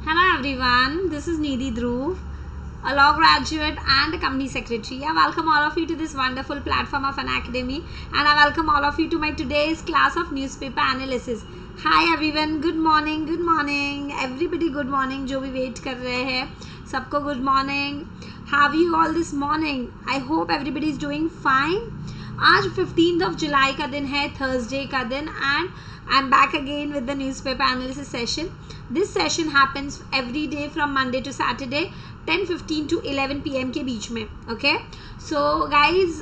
Hello everyone, this is Nidhi Dhruv, a law graduate and a company secretary. I welcome all of you to this wonderful platform of Unacademy, and I welcome all of you to my today's class of newspaper analysis. Hi everyone, good morning, everybody good morning. जो भी wait कर रहे हैं सबको good morning. How are you all this morning? I hope everybody is doing fine. आज 15th of July का दिन है, Thursday का दिन, and I'm back again with the newspaper analysis session. This session happens every day from Monday to Saturday 10:15 to 11 PM के बीच में. Okay, so guys,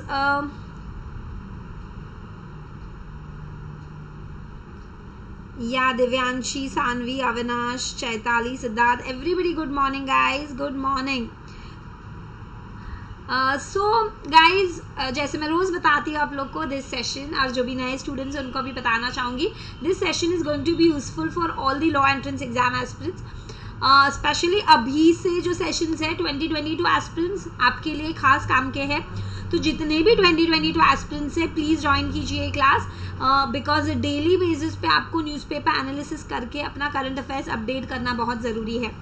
yeah, Divyanshi, Sanvi, Avinash, Chaitali, Siddharth, everybody good morning guys, good morning. So guys, जैसे मैं रोज़ बताती हूँ आप लोग को दिस सेशन, और जो भी नए स्टूडेंट्स हैं उनको भी बताना चाहूँगी, this session is going to be useful for all the law entrance exam aspirants. Specially अभी से जो सेशंस है 2022 एस्पिरेंट्स आपके लिए खास काम के हैं. तो जितने भी 2022 एस्पिरेंट्स हैं प्लीज़ ज्वाइन कीजिए क्लास, बिकॉज डेली बेसिस पे आपको न्यूज़पेपर एनालिसिस करके अपना करंट अफेयर्स अपडेट करना बहुत ज़रूरी है.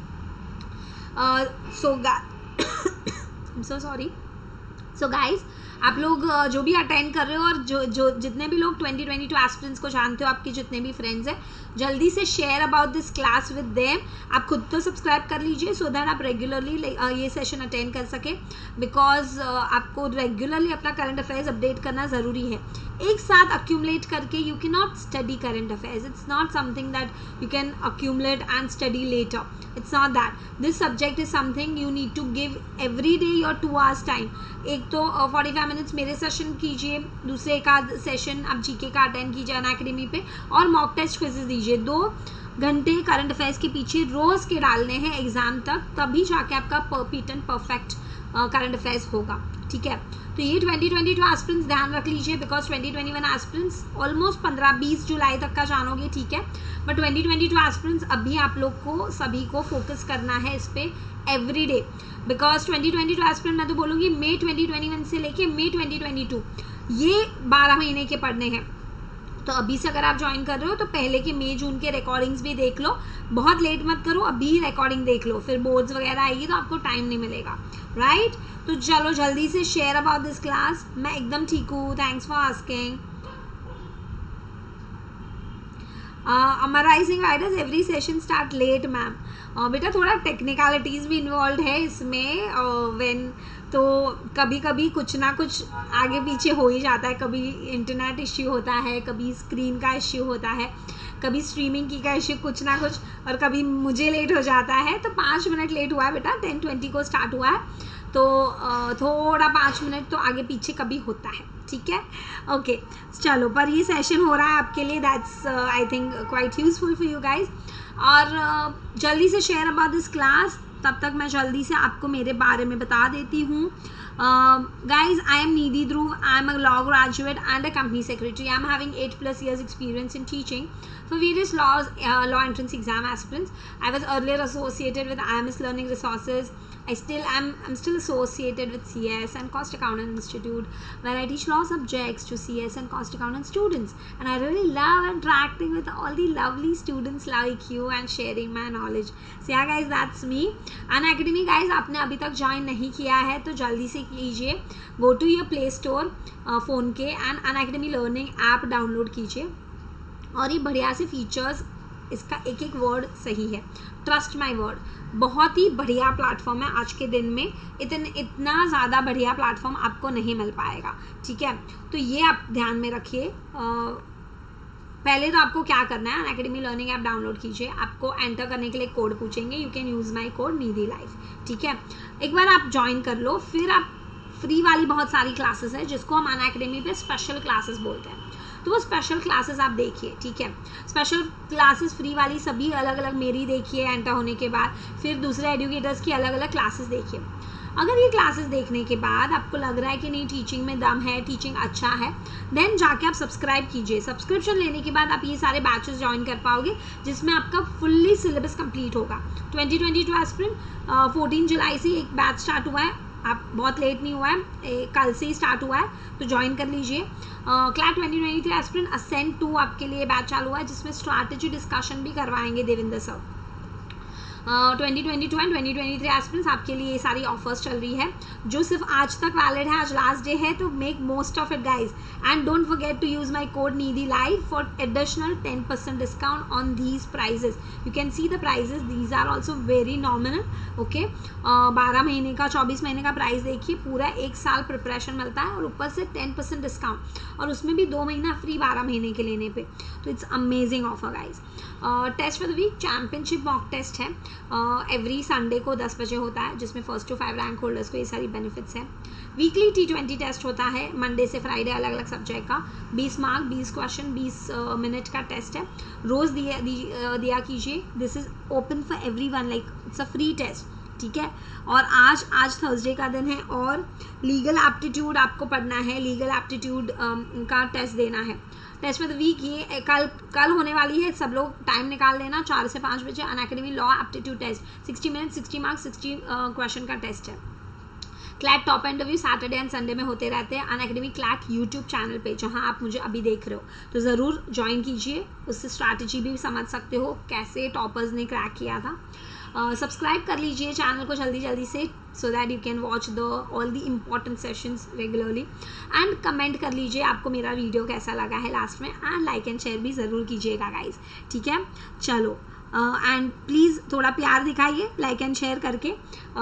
So sorry. सो गाइज, आप लोग जो भी अटेंड कर रहे हो और जो जितने भी लोग 2022 एस्पिरेंट्स को जानते हो, आपके जितने भी फ्रेंड्स हैं, जल्दी से share about this class with them. आप खुद तो सब्सक्राइब कर लीजिए सो दैट आप रेगुलरली ये सेशन अटेंड कर सके, बिकॉज आपको रेगुलरली अपना करंट अफेयर्स अपडेट करना ज़रूरी है. एक साथ अक्यूमुलेट करके you can not study current affairs. It's not something that you can accumulate and study later. It's not that. This subject is something you need to give every day your 2 hours time. एक तो 45 minutes मेरे session कीजिए, दूसरे एक आध session आप GK का attend कीजिए अनअकैडमी पे, और मॉक टेस्ट क्विजेज दीजिए. 2 घंटे करंट अफेयर्स के पीछे रोज़ के डालने हैं एग्जाम तक, तभी जाके आपका perfect and perfect current affairs होगा. ठीक है, तो ये 2022 एस्पिरेंट्स ध्यान रख लीजिए, बिकॉज 2021 एस्पिरेंट्स ऑलमोस्ट 15-20 जुलाई तक का जानोगे. ठीक है, बट 2022 एस्पिरेंट्स अभी आप लोग को सभी को फोकस करना है इस पर एवरी डे, बिकॉज 2022 एस्पिरेंट मैं तो बोलूँगी मई 2021 से लेके मई 2022 ये 12 महीने के पढ़ने हैं. तो अभी से अगर आप ज्वाइन कर रहे हो तो पहले के मई जून के रिकॉर्डिंग्स भी देख लो. बहुत लेट मत करो, अभी रिकॉर्डिंग देख लो, फिर बोर्ड्स वगैरह आएगी तो आपको टाइम नहीं मिलेगा. राइट, तो चलो जल्दी से शेयर अबाउट दिस क्लास. मैं एकदम ठीक हूँ, थैंक्स फॉर आस्किंग. अमराइजिंग riders every session start late ma'am. बेटा थोड़ा टेक्निकलिटीज़ भी इन्वॉल्व है इसमें. व्हेन तो कभी कभी कुछ ना कुछ आगे पीछे हो ही जाता है. कभी इंटरनेट इश्यू होता है, कभी स्क्रीन का इश्यू होता है, कभी स्ट्रीमिंग की का इश्यू, कुछ ना कुछ, और कभी मुझे लेट हो जाता है. तो 5 मिनट लेट हुआ है बेटा, 10:20 को स्टार्ट हुआ है, तो थोड़ा 5 मिनट तो आगे पीछे कभी होता है. ठीक है, ओके चलो, पर ये सेशन हो रहा है आपके लिए, that's I think quite useful for you guys. और जल्दी से शेयर अबाउट दिस क्लास. तब तक मैं जल्दी से आपको मेरे बारे में बता देती हूँ. Guys, I am Nidhi Dhruv. I am a law graduate and a company secretary. I am having 8+ years experience in teaching for various law entrance exam aspirants. I was earlier associated with IMS Learning Resources. I'm still associated with CS and Cost Accountant Institute, where I teach law subjects to CS and Cost Accountant students. And I really love interacting with all the lovely students like you and sharing my knowledge. So yeah guys, that's me. Unacademy guys, आपने अभी तक join नहीं किया है तो जल्दी से कीजिए. Go to your play store phone के and Unacademy learning app download कीजिए. और ये बढ़िया से फीचर्स, इसका एक एक वर्ड सही है, ट्रस्ट माय वर्ड. बहुत ही बढ़िया प्लेटफॉर्म है. आज के दिन में इतना ज़्यादा बढ़िया प्लेटफॉर्म आपको नहीं मिल पाएगा. ठीक है, तो ये आप ध्यान में रखिए. पहले तो आपको क्या करना है, अनअकैडमी लर्निंग ऐप डाउनलोड कीजिए. आपको एंटर करने के लिए कोड पूछेंगे, you can use my code Nidhi life. ठीक है, एक बार आप ज्वाइन कर लो, फिर आप फ्री वाली बहुत सारी क्लासेस है जिसको हम अनअकैडमी पे स्पेशल क्लासेस बोलते हैं, तो वो स्पेशल क्लासेस आप देखिए. ठीक है, स्पेशल क्लासेस फ्री वाली सभी अलग अलग मेरी देखिए एंटर होने के बाद, फिर दूसरे एडुकेटर्स की अलग अलग क्लासेस देखिए. अगर ये क्लासेस देखने के बाद आपको लग रहा है कि नहीं टीचिंग में दम है, टीचिंग अच्छा है, देन जाके आप सब्सक्राइब कीजिए. सब्सक्रिप्शन लेने के बाद आप ये सारे बैचेस ज्वाइन कर पाओगे जिसमें आपका फुल्ली सिलेबस कंप्लीट होगा. 2022 एस्पिरेंट 14 जुलाई से एक बैच स्टार्ट हुआ है, आप बहुत लेट नहीं हुआ है, कल से ही स्टार्ट हुआ है, तो ज्वाइन कर लीजिए. क्लैट 2023 एस्पिरेंट असेंट 2 आपके लिए बैच चालू हुआ है जिसमें स्ट्रैटेजी डिस्कशन भी करवाएंगे देवेंद्र सर. 2022 एंड 2023 एस्पिरेंट्स आपके लिए ये सारी ऑफर्स चल रही है जो सिर्फ आज तक वैलिड है, आज लास्ट डे है, तो make most of it guys and don't forget to use my code Nidhi live for additional 10% discount on these prices. You can see the prices, these are also very nominal. Okay, 12 महीने का 24 महीने का price देखिए, पूरा 1 साल preparation मिलता है और ऊपर से 10% डिस्काउंट, और उसमें भी 2 महीना फ्री 12 महीने के लेने पे. तो it's amazing offer guys. Test for the week championship mock test है, एवरी संडे को 10 बजे होता है, जिसमें 1 to 5 रैंक होल्डर्स को ये सारी बेनिफिट्स हैं. वीकली T20 टेस्ट होता है मंडे से फ्राइडे, अलग अलग सब्जेक्ट का, 20 मार्क 20 क्वेश्चन 20 मिनट का टेस्ट है. रोज़ दिया कीजिए. This is open for everyone, like it's a free test. ठीक है, और आज थर्सडे का दिन है और लीगल एप्टीट्यूड आपको पढ़ना है, लीगल एप्टीट्यूड का टेस्ट देना है. टेस्ट फॉर द वीक ये कल होने वाली है, सब लोग टाइम निकाल लेना, 4 से 5 बजे. Unacademy law aptitude test 60 minute 60 mark 60 question का टेस्ट है. CLAT top interview Saturday and Sunday में होते रहते हैं अनअकैडमी क्लैट यूट्यूब चैनल पे, जहां आप मुझे अभी देख रहे हो, तो ज़रूर ज्वाइन कीजिए. उससे स्ट्रैटेजी भी समझ सकते हो कैसे टॉपर्स ने क्रैक किया था. सब्सक्राइब कर लीजिए चैनल को जल्दी से, so that you can watch all the important sessions regularly. And comment कर लीजिए आपको मेरा वीडियो कैसा लगा है लास्ट में, एंड लाइक एंड शेयर भी ज़रूर कीजिएगा गाइज. ठीक है, चलो, एंड प्लीज़ थोड़ा प्यार दिखाइए लाइक एंड शेयर करके.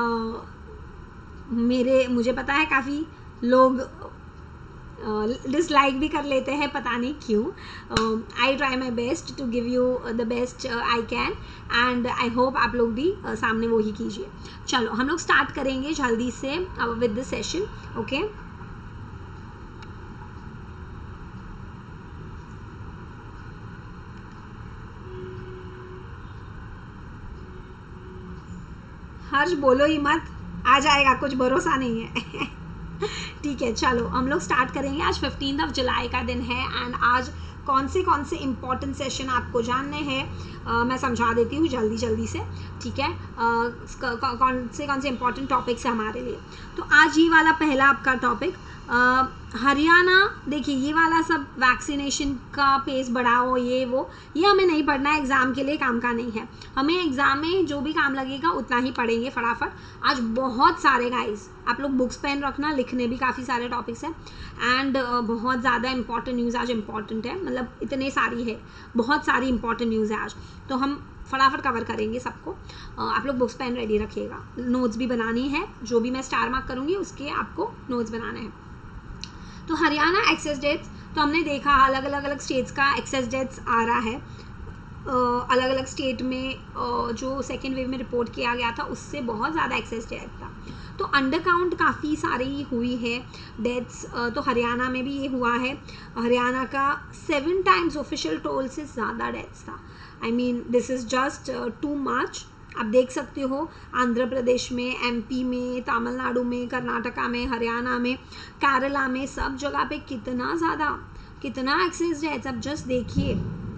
मुझे पता है काफ़ी लोग डिसलाइक भी कर लेते हैं, पता नहीं क्यों. I try my best to give you the best I can, and I hope आप लोग भी सामने वो ही कीजिए. चलो हम लोग स्टार्ट करेंगे जल्दी से with the session. Okay, Harsh बोलो ही मत, आ जाएगा, कुछ भरोसा नहीं है. ठीक है, चलो हम लोग स्टार्ट करेंगे. आज 15 जुलाई का दिन है, एंड आज कौन से इंपॉर्टेंट सेशन आपको जानने हैं मैं समझा देती हूँ जल्दी से. ठीक है, कौन से इंपॉर्टेंट टॉपिक्स है हमारे लिए. तो आज ये वाला पहला आपका टॉपिक, हरियाणा. देखिए ये वाला सब वैक्सीनेशन का पेस बढ़ाओ, ये हमें नहीं पढ़ना है, एग्ज़ाम के लिए काम का नहीं है. हमें एग्ज़ाम में जो भी काम लगेगा उतना ही पढ़ेंगे फटाफट. आज बहुत सारे गाइज, आप लोग बुक्स पेन रखना, लिखने भी काफ़ी सारे टॉपिक्स हैं, एंड बहुत ज़्यादा इंपॉर्टेंट न्यूज़ आज इंपॉर्टेंट है, मतलब इतने सारी है, बहुत सारी इंपॉर्टेंट न्यूज़ है आज, तो हम फटाफट कवर करेंगे सबको. आप लोग बुक्स पेन रेडी रखिएगा, नोट्स भी बनानी है, जो भी मैं स्टार मार्क करूँगी उसके आपको नोट्स बनाने हैं. तो हरियाणा एक्सेस डेट्स, तो हमने देखा अलग अलग स्टेट्स का एक्सेस डेट्स आ रहा है. अलग अलग स्टेट में जो सेकेंड वेव में रिपोर्ट किया गया था उससे बहुत ज़्यादा एक्सेस डेट था, तो अंडर काउंट काफ़ी सारी हुई है डेथ्स. तो हरियाणा में भी ये हुआ है. हरियाणा का 7 टाइम्स ऑफिशियल टोल से ज़्यादा डेथ्स था. I mean this is just too much. आप देख सकते हो आंध्र प्रदेश में, MP में, तमिलनाडु में, कर्नाटका में, हरियाणा में, केरला में, सब जगह पे कितना एक्सेस डेथ्स. अब जस्ट देखिए,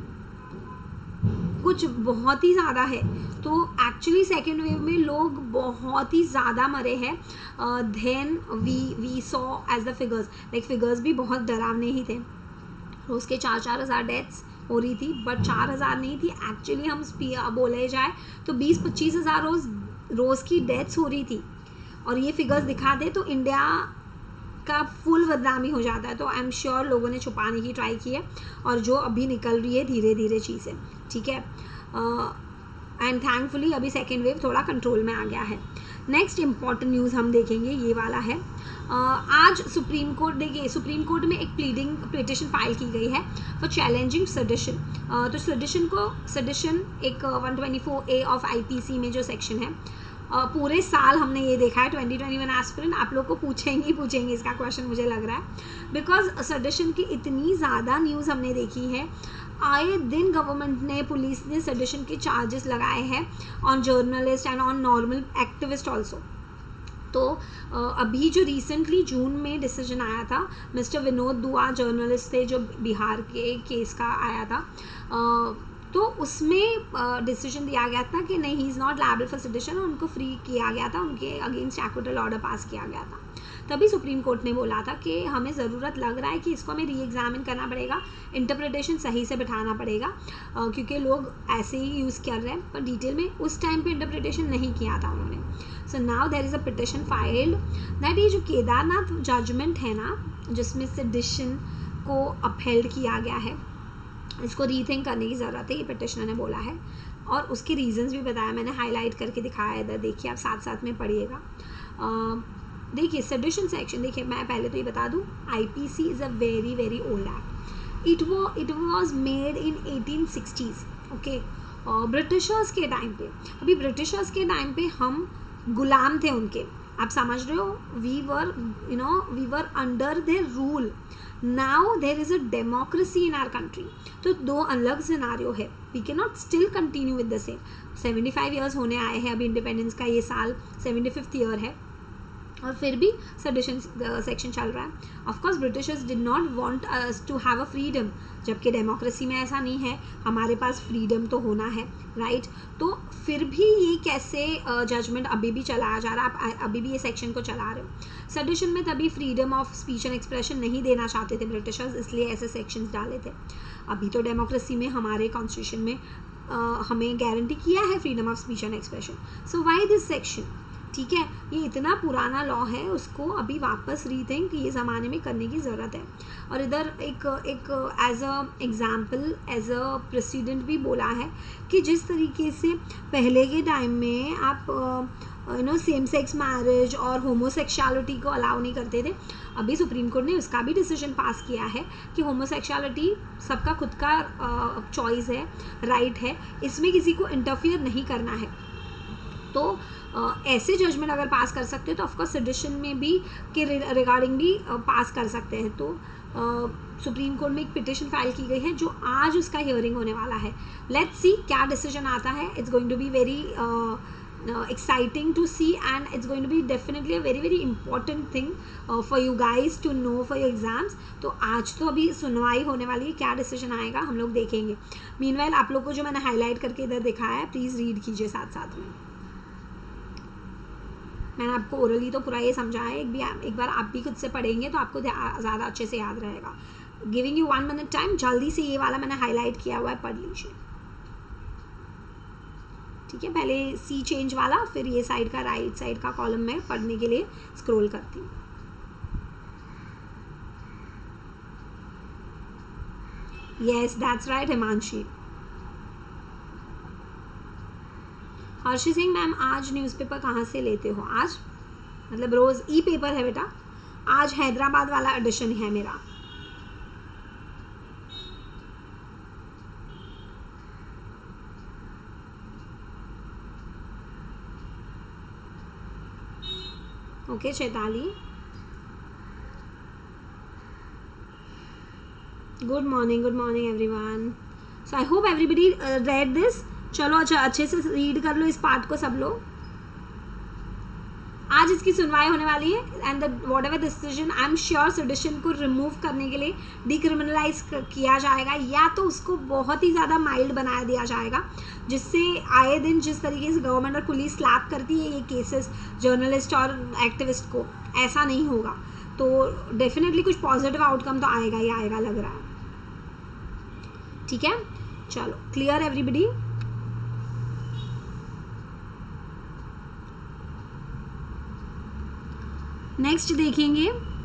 कुछ बहुत ही ज़्यादा है. तो एक्चुअली सेकेंड वेव में लोग बहुत ही ज़्यादा मरे हैं. Then we saw as the figures भी बहुत डरावने ही थे. रोज़ के 4-4 हज़ार डेथ्स हो रही थी, बट 4,000 नहीं थी एक्चुअली. हम बोले जाए तो 20-25 हज़ार रोज़ की डेथ्स हो रही थी, और ये फिगर्स दिखा दे तो इंडिया का फुल बदनामी हो जाता है. तो आई एम श्योर लोगों ने छुपाने की ट्राई की है, और जो अभी निकल रही है धीरे चीज़ें. ठीक है, एंड थैंकफुली अभी सेकेंड वेव थोड़ा कंट्रोल में आ गया है. नेक्स्ट इंपॉर्टेंट न्यूज़ हम देखेंगे, ये वाला है. आज सुप्रीम कोर्ट में एक प्लीडिंग पिटिशन फाइल की गई है फॉर चैलेंजिंग सेडिशन. तो सेडिशन एक 124A ऑफ IPC में जो सेक्शन है, पूरे साल हमने ये देखा है 2021 एस्पिरेंट आप लोग को पूछेंगे इसका क्वेश्चन, मुझे लग रहा है, बिकॉज सेडिशन की इतनी ज़्यादा न्यूज़ हमने देखी है. आए दिन गवर्नमेंट ने, पुलिस ने सेडिशन के चार्जेस लगाए हैं on journalist and on normal activist also. तो अभी जो रिसेंटली जून में डिसीजन आया था, मिस्टर विनोद दुआ जर्नलिस्ट थे जो बिहार के केस का आया था, तो उसमें डिसीजन दिया गया था कि नहीं, he is not liable for sedition, और उनको फ्री किया गया था, उनके अगेंस्ट एक्विटल ऑर्डर पास किया गया था। तभी सुप्रीम कोर्ट ने बोला था कि हमें ज़रूरत लग रहा है कि इसको हमें री एग्जामिन करना पड़ेगा, इंटरप्रिटेशन सही से बिठाना पड़ेगा, क्योंकि लोग ऐसे ही यूज़ कर रहे हैं, पर डिटेल में उस टाइम पे इंटरप्रिटेशन नहीं किया था उन्होंने। So now there is a petition filed that ये जो केदारनाथ जजमेंट है ना, जिसमें सेडिशन को अपहेल्ड किया गया है, इसको रीथिंक करने की ज़रूरत है, ये पिटिशनर ने बोला है, और उसके रीजंस भी बताया, मैंने हाईलाइट करके दिखाया है इधर, देखिए आप साथ साथ में पढ़िएगा। देखिए सेडिशन सेक्शन, देखिए मैं पहले तो ये बता दूँ, IPC is a very very old act, it was made in 1860s, okay. Britishers के टाइम पे, अभी ब्रिटिशर्स के टाइम पे हम गुलाम थे उनके, आप समझ रहे हो, we were under their rule. Now there is a democracy in our country, तो दो अलग सिनारियो है, we can not still continue with the same. 75 years होने आए हैं अभी इंडिपेंडेंस का, ये साल 75th ईयर है, और फिर भी सेडिशन सेक्शन चल रहा है। Of course Britishers did not want us to have a freedom, जबकि डेमोक्रेसी में ऐसा नहीं है, हमारे पास फ्रीडम तो होना है, राइट। तो फिर भी ये कैसे जजमेंट अभी भी चलाया जा रहा है, आप अभी भी ये सेक्शन को चला रहे हो। सेडिशन में तभी freedom of speech and expression नहीं देना चाहते थे ब्रिटिशर्स, इसलिए ऐसे सेक्शंस डाले थे। अभी तो डेमोक्रेसी में हमारे कॉन्स्टिट्यूशन में हमें गारंटी किया है freedom of speech and expression, so why this section, ठीक है। ये इतना पुराना लॉ है, उसको अभी वापस रीथिंक ये ज़माने में करने की ज़रूरत है। और इधर एक as a example, as a president भी बोला है कि जिस तरीके से पहले के टाइम में आप सेम सेक्स मैरिज और होमोसेक्सुअलिटी को अलाउ नहीं करते थे, अभी सुप्रीम कोर्ट ने उसका भी डिसीजन पास किया है कि होमोसेक्सुअलिटी सबका खुद का चॉइस है, राइट है, इसमें किसी को इंटरफियर नहीं करना है। तो ऐसे जजमेंट अगर पास कर सकते हैं तो ऑफकोर्स सेडिशन में भी के रिगार्डिंग भी पास कर सकते हैं। तो सुप्रीम कोर्ट में एक पिटिशन फाइल की गई है, जो आज उसका हियरिंग होने वाला है। लेट्स सी क्या डिसीजन आता है। It's going to be very exciting to see, and it's going to be definitely a very very important thing for you guys to know for your exams. तो आज तो अभी सुनवाई होने वाली है, क्या डिसीजन आएगा हम लोग देखेंगे। मीनवाइल आप लोग को जो मैंने हाईलाइट करके इधर दिखाया है, प्लीज़ रीड कीजिए साथ साथ में। मैंने आपको ओरली तो पूरा ये समझाया है, एक बार आप भी खुद से पढ़ेंगे तो आपको ज़्यादा अच्छे से याद रहेगा। गिविंग यू 1 minute टाइम, जल्दी से ये वाला मैंने हाईलाइट किया हुआ है, पढ़ लीजिए, ठीक है। पहले सी चेंज वाला, फिर ये साइड का राइट साइड का कॉलम में पढ़ने के लिए स्क्रॉल करती हूँ। Yes that's right Himanshi. Harshi Singh ma'am, आज न्यूज़पेपर कहाँ से लेते हो? आज मतलब रोज़ ई पेपर है बेटा, आज हैदराबाद वाला एडिशन है मेरा। Okay Chaitali, good morning everyone. So I hope everybody read this. चलो अच्छा अच्छे से रीड कर लो इस पार्ट को सब लोग। आज इसकी सुनवाई होने वाली है, and whatever decision, I am sure sedition को रिमूव करने के लिए डिक्रिमिनलाइज किया जाएगा, या तो उसको बहुत ही ज़्यादा माइल्ड बना दिया जाएगा, जिससे आए दिन जिस तरीके से गवर्नमेंट और पुलिस स्लैप करती है ये केसेस जर्नलिस्ट और एक्टिविस्ट को, ऐसा नहीं होगा। तो डेफिनेटली कुछ पॉजिटिव आउटकम तो आएगा ही आएगा, लग रहा है, ठीक है। चलो क्लियर एवरीबडी। नेक्स्ट देखेंगे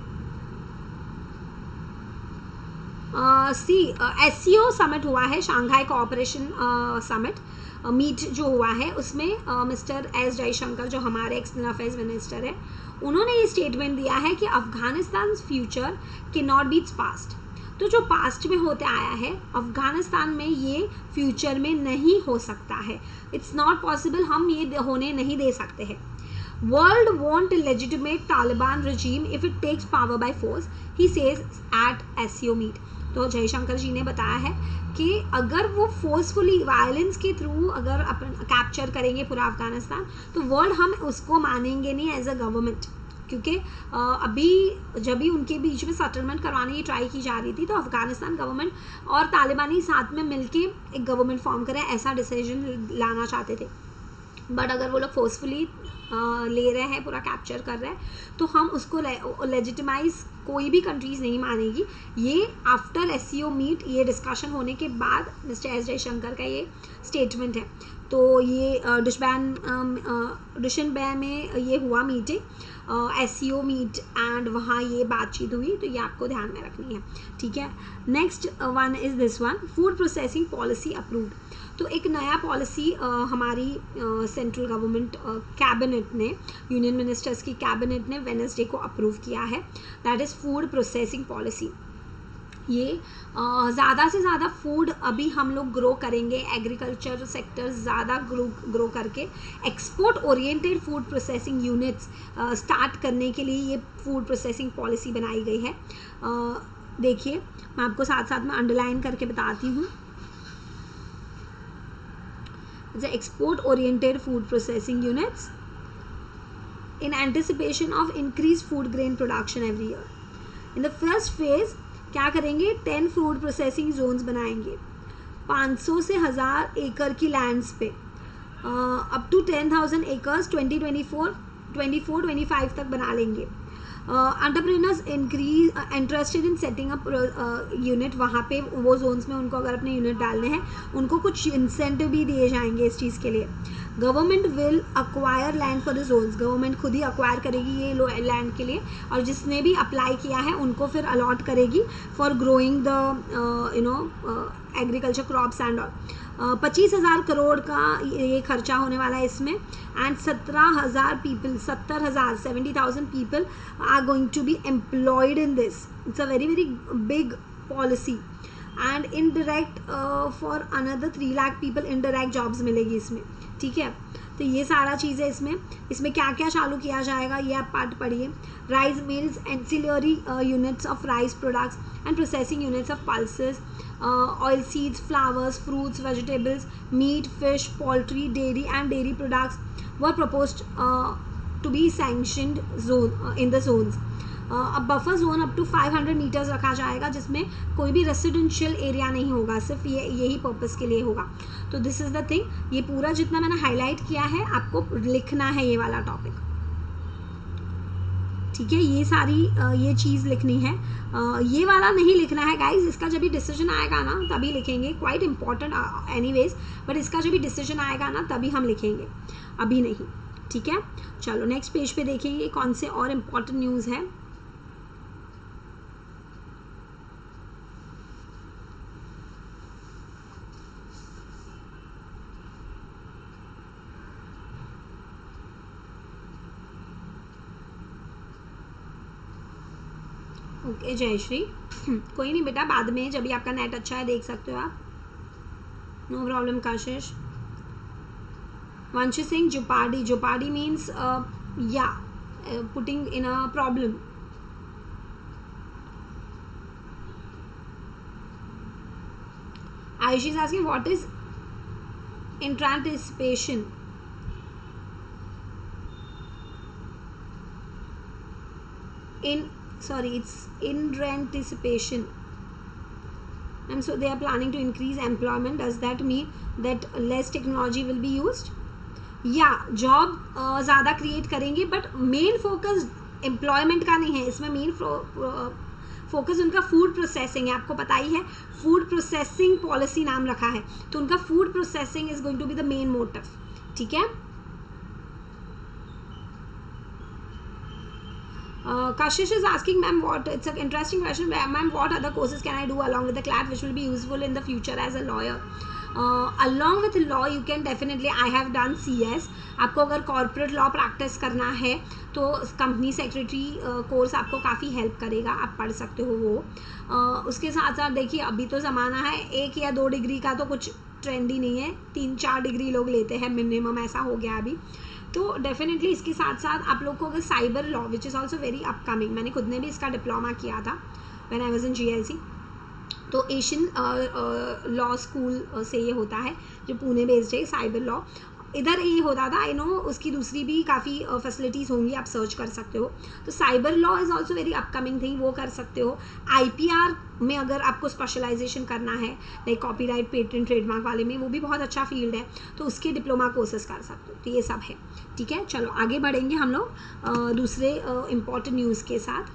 SCO समिट हुआ है, शांघाई कोऑपरेशन समिट मीट जो हुआ है, उसमें मिस्टर एस जयशंकर जो हमारे एक्सटर्नल अफेयर्स मिनिस्टर है, उन्होंने ये स्टेटमेंट दिया है कि Afghanistan future can not be past. तो जो पास्ट में होते आया है अफगानिस्तान में, ये फ्यूचर में नहीं हो सकता है, इट्स नॉट पॉसिबल, हम ये होने नहीं दे सकते हैं। World won't legitimate Taliban regime if it takes power by force, he says at SCO meet। तो जयशंकर जी ने बताया है कि अगर वो फोर्सफुली वायलेंस के थ्रू अगर अपन कैप्चर करेंगे पूरा अफगानिस्तान, तो वर्ल्ड हम उसको मानेंगे नहीं एज अ गवर्नमेंट, क्योंकि अभी जब भी उनके बीच में सेटलमेंट करवाने की ट्राई की जा रही थी तो अफगानिस्तान गवर्नमेंट और तालिबानी साथ में मिलके एक गवर्नमेंट फॉर्म करें, ऐसा डिसीजन लाना चाहते थे। बट अगर वो लोग फोर्सफुली ले रहे हैं, पूरा कैप्चर कर रहे हैं, तो हम उसको लेजिटिमाइज कोई भी कंट्रीज नहीं मानेगी। ये आफ्टर एससीओ मीट, ये डिस्कशन होने के बाद मिस्टर एस जयशंकर का ये स्टेटमेंट है। तो ये दुशनबे में ये हुआ मीटिंग, एससीओ मीट, एंड वहाँ ये बातचीत हुई, तो ये आपको ध्यान में रखनी है, ठीक है। Next one is this one, food processing policy approved. तो एक नया पॉलिसी हमारी सेंट्रल गवर्नमेंट कैबिनेट ने, यूनियन मिनिस्टर्स की कैबिनेट ने वेडनेसडे को अप्रूव किया है, that is food processing policy. ये ज़्यादा से ज़्यादा फूड अभी हम लोग ग्रो करेंगे, एग्रीकल्चर सेक्टर ज़्यादा ग्रो करके export oriented food processing units start करने के लिए ये फूड प्रोसेसिंग पॉलिसी बनाई गई है। देखिए मैं आपको साथ साथ में अंडरलाइन करके बताती हूँ। Export oriented food processing units in anticipation of increased food grain production every year. In the first phase क्या करेंगे, 10 फूड प्रोसेसिंग जोन्स बनाएंगे 500 से 1000 एकड़ की लैंड्स पे, अप टू 10,000 एकर्स 2024-25 तक बना लेंगे। Entrepreneurs interested in setting up unit, वहाँ पे वो जोन्स में उनको अगर अपने यूनिट डालने हैं उनको कुछ इंसेंटिव भी दिए जाएंगे इस चीज़ के लिए। Government will acquire land for the zones, government खुद ही अक्वायर करेगी ये लैंड के लिए, और जिसने भी अप्लाई किया है उनको फिर अलॉट करेगी for growing the agriculture crops and all. 25,000 crore का ये खर्चा होने वाला है इसमें, and 17,000 people, 70,000 people are going to be employed in this. It's a very very big policy, and indirect for another 3 lakh people indirect jobs मिलेगी इसमें, ठीक है। तो ये सारा चीज़ है इसमें क्या क्या चालू किया जाएगा ये आप पार्ट पढ़िए। Rice mills, ancillary units of rice products and processing units of pulses, oil seeds, flowers, fruits, vegetables, meat, fish, poultry, dairy and dairy products were proposed to be sanctioned in the zones. अब buffer zone up to 500 metres रखा जाएगा, जिसमें कोई भी residential area नहीं होगा, सिर्फ यही पर्पस के लिए होगा। तो दिस इज़ द थिंग, ये पूरा जितना मैंने हाईलाइट किया है आपको लिखना है ये वाला टॉपिक, ठीक है। ये सारी ये चीज़ लिखनी है, ये वाला नहीं लिखना है गाइज, इसका जब भी डिसीजन आएगा ना तभी लिखेंगे, क्वाइट इंपॉर्टेंट एनीवेज, बट इसका जब भी डिसीजन आएगा ना तभी हम लिखेंगे, अभी नहीं, ठीक है। चलो नेक्स्ट पेज पे देखेंगे कौन से और इम्पॉर्टेंट न्यूज़ है। ओके जयश्री, कोई नहीं बेटा, बाद में जब भी आपका नेट अच्छा है देख सकते हो आप, नो प्रॉब्लम। काशिश, वंशी सिंह, जुपाडी मीन्स या putting in a problem. Ayushi is asking what is in anticipation. It's in anticipation, and so they are planning to increase employment. Does that mean that less technology will be used? Job ज़्यादा create करेंगे, but main focus employment का नहीं है इसमें, main focus उनका food processing है। आपको पता ही है फूड प्रोसेसिंग पॉलिसी नाम रखा है, तो उनका food processing is going to be the main motive, ठीक है। Kashish is asking, ma'am, it's an interesting question, ma'am, what other courses can I do along with the CLAT which will be useful in the future as a lawyer? Along with law you can definitely, I have done CS. आपको अगर corporate law practice करना है तो company secretary course आपको काफ़ी help करेगा, आप पढ़ सकते हो वो। उसके साथ साथ देखिए अभी तो ज़माना है 1 या 2 डिग्री का तो कुछ ट्रेंड ही नहीं है, 3-4 डिग्री लोग लेते हैं मिनिमम, ऐसा हो गया अभी। तो डेफिनेटली इसके साथ साथ आप लोग को अगर cyber law which is also very upcoming, मैंने खुद ने भी इसका डिप्लोमा किया था when I was in GLC, तो एशियन लॉ स्कूल से ये होता है जो पुणे बेस्ड है, साइबर लॉ। इधर ये होता था, आई नो उसकी दूसरी भी काफ़ी फैसिलिटीज़ होंगी, आप सर्च कर सकते हो। तो cyber law is also very upcoming thing, वो कर सकते हो। IPR में अगर आपको स्पेशलाइजेशन करना है, लाइक कॉपीराइट, पेटेंट, ट्रेडमार्क वाले में, वो भी बहुत अच्छा फील्ड है, तो उसके डिप्लोमा कोर्सेज कर सकते हो। तो ये सब है, ठीक है। चलो आगे बढ़ेंगे हम लोग दूसरे इम्पॉर्टेंट न्यूज़ के साथ।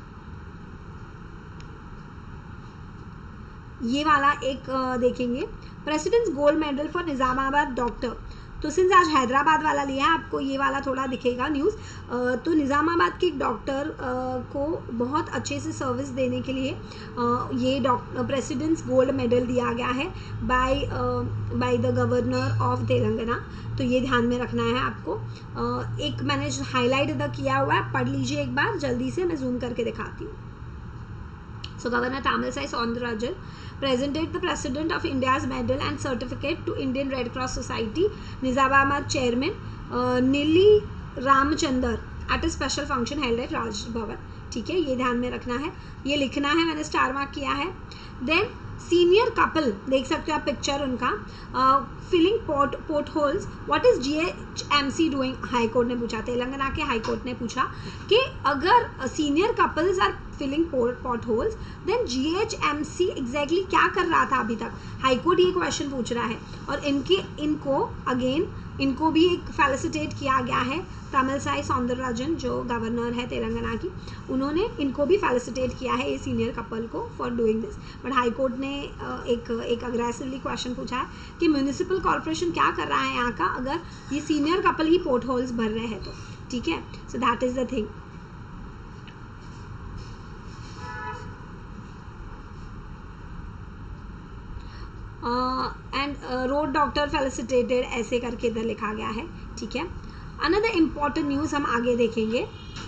ये वाला एक देखेंगे, president's gold medal for Nizamabad doctor. तो सिंस आज हैदराबाद वाला लिया है, आपको ये वाला थोड़ा दिखेगा न्यूज़। तो निज़ामाबाद के एक डॉक्टर को बहुत अच्छे से सर्विस देने के लिए ये प्रेसिडेंट्स गोल्ड मेडल दिया गया है by the governor of Telangana. तो ये ध्यान में रखना है आपको। एक मैंने हाईलाइट इधर किया हुआ है, पढ़ लीजिए एक बार जल्दी से, मैं जूम करके दिखाती हूँ। So Governor Tamilisai Soundararajan presented the President of India's medal and certificate to Indian Red Cross Society, Nizamabad Chairman Nili Ramchandar at a special function held at Raj Bhavan। ठीक है, ये ध्यान में रखना है, ये लिखना है, मैंने स्टार मार्क किया है। देन सीनियर कपल, देख सकते हो आप पिक्चर उनका, filling potholes, what is GHMC doing. High court ने पूछा, तेलंगाना के हाई कोर्ट ने पूछा कि अगर senior couples are filling potholes then GHMC exactly क्या कर रहा था अभी तक। हाई कोर्ट ये क्वेश्चन पूछ रहा है, और इनको भी एक फेलिसिटेट किया गया है। तमिलसाई सौंदरराजन जो गवर्नर है तेलंगाना की, उन्होंने इनको भी फेलिसिटेट किया है, ये सीनियर कपल को, for doing this. But high court ने एक अग्रेसिवली क्वेश्चन पूछा है कि म्यूनिसिपल कॉर्पोरेशन क्या कर रहा है यहाँ का, अगर ये सीनियर कपल ही पोर्ट होल्स भर रहे हैं तो। ठीक है, so that is the thing. And road doctor felicitated, ऐसे करके इधर लिखा गया है। ठीक है, अनदर इम्पॉर्टेंट न्यूज़ हम आगे देखेंगे।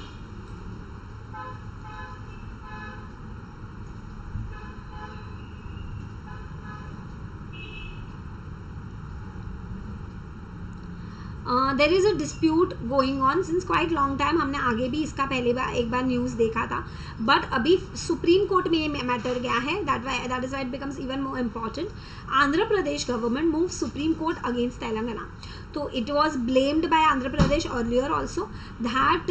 There is a dispute going on since quite long time. हमने आगे भी इसका पहले एक बार न्यूज़ देखा था, बट अभी सुप्रीम कोर्ट में ये मैटर गया है, that is why it becomes even more important. Andhra Pradesh government move supreme court against Telangana. तो it was blamed by Andhra Pradesh earlier also that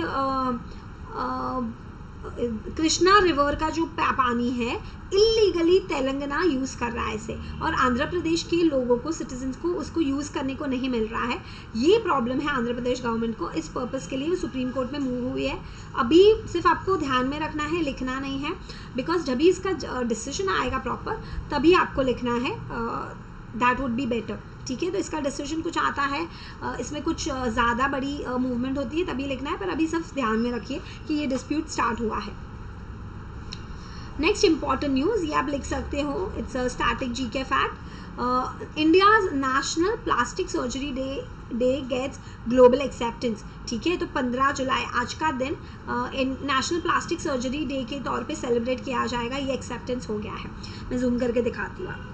Krishna river का जो पानी है इलीगली तेलंगाना यूज़ कर रहा है इसे, और आंध्र प्रदेश के लोगों को, सिटीजन्स को उसको यूज़ करने को नहीं मिल रहा है। ये प्रॉब्लम है आंध्र प्रदेश गवर्नमेंट को, इस पर्पज़ के लिए वो सुप्रीम कोर्ट में मूव हुई है। अभी सिर्फ आपको ध्यान में रखना है, लिखना नहीं है, बिकॉज जब भी इसका डिसीजन आएगा प्रॉपर तभी आपको लिखना है, दैट वुड बी बेटर। ठीक है, तो इसका डिसीजन कुछ आता है, इसमें कुछ ज़्यादा बड़ी मूवमेंट होती है तभी लिखना है, पर अभी सिर्फ ध्यान में रखिए कि ये डिस्प्यूट स्टार्ट हुआ है। नेक्स्ट इंपॉर्टेंट न्यूज़, ये आप लिख सकते हो, it's a static GK fact. India's national plastic surgery day gets global acceptance. ठीक है, तो 15 जुलाई आज का दिन नेशनल प्लास्टिक सर्जरी डे के तौर पे सेलिब्रेट किया जाएगा, ये एक्सेप्टेंस हो गया है। मैं जूम करके दिखाती हूँ आपको,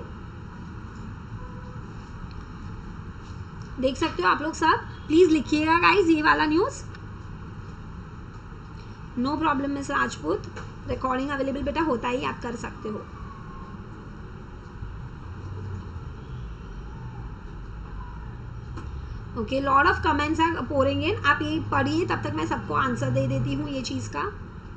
देख सकते हो आप लोग सब, प्लीज लिखिएगा गाइज ये वाला news. No problem miss Rajput, recording available बेटा होता ही, आप कर सकते हो। Okay, lot of comments are pouring in, आप ये पढ़िए, तब तक मैं सबको आंसर दे देती हूँ ये चीज का।